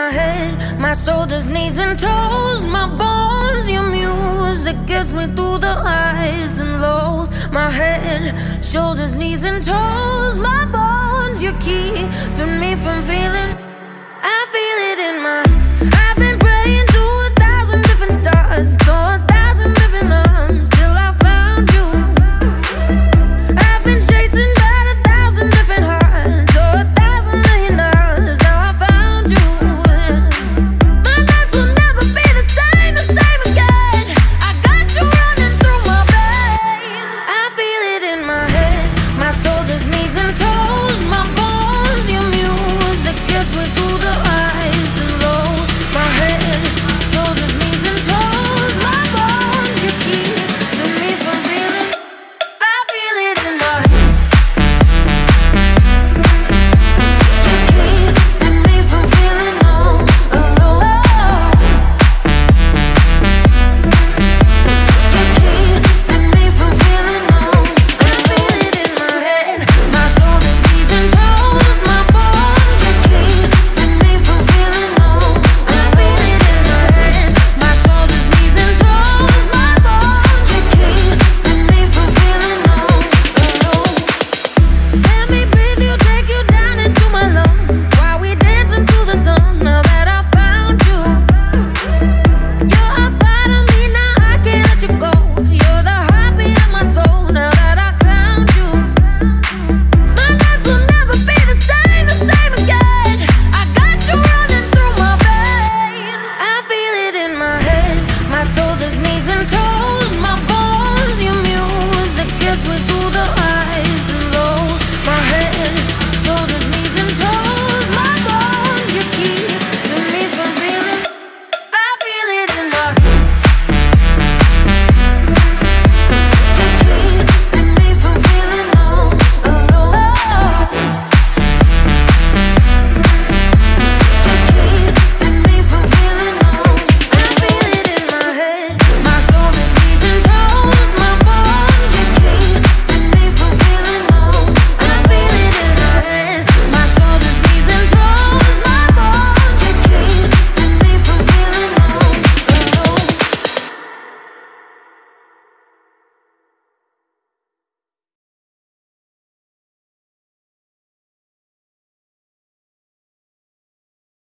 My head, my shoulders, knees and toes, my bones, your music gets me through the highs and lows. My head, shoulders, knees and toes, my bones, you're keeping me from